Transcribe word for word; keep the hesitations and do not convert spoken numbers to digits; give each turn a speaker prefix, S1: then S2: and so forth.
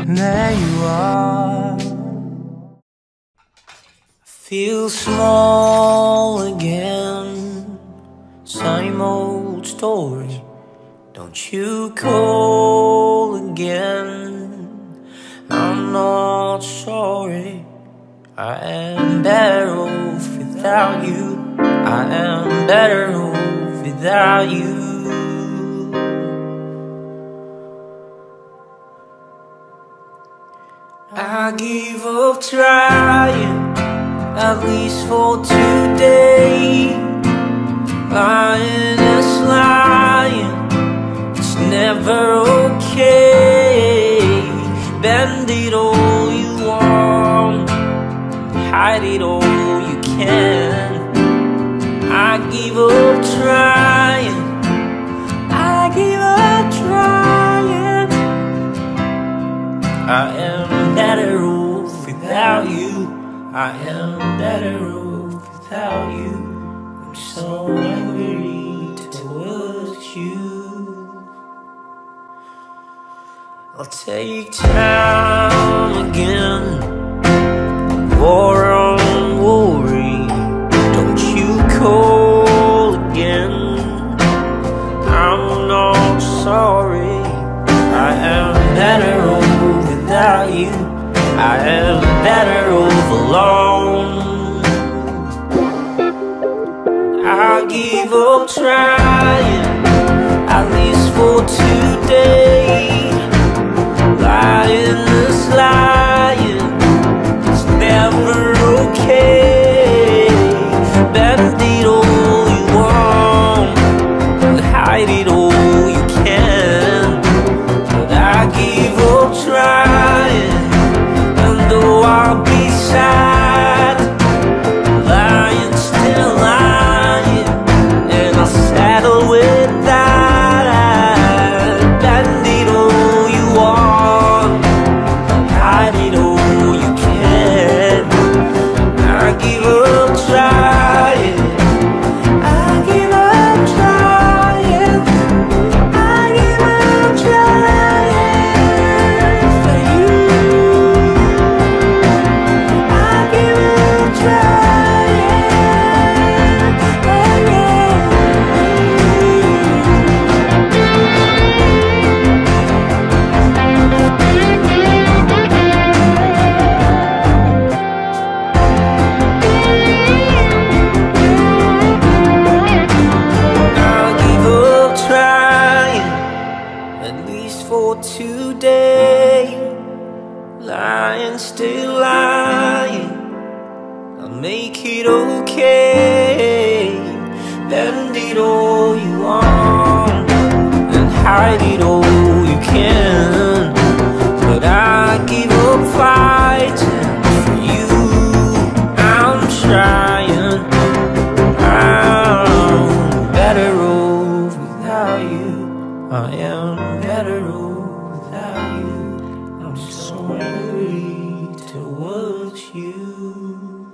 S1: There you are. Feel small again. Same old story. Don't you call again. I'm not sorry. I am better off without you. I am better off without you. I give up trying, at least for today. Lying is lying, it's never okay. Bend it all you want, hide it all you can. I give up trying, I give up trying. I am better off without you. I am better off without you. I'm so angry towards you. I'll take time again, war on worry. Don't you call again. I'm not sorry. I am better off without you. I am better off alone. I give up trying, at least for today. Lying is lying, it's never okay. Bend it all you want, hide it all you can. But I give up trying, and though I'll be sad, lying, still lying, and I'll settle with that. Bend it all you want, hide it all you can. I give up trying, I give up trying, I give up trying for you. I give up trying for you. I'll give up trying, at least for today. Lying, still lying, I'll make it okay. Bend it all you want, and hide it all you can. But I give up fighting for you. I'm trying, I'm better off without you. I am better off without you. I'm so angry towards you.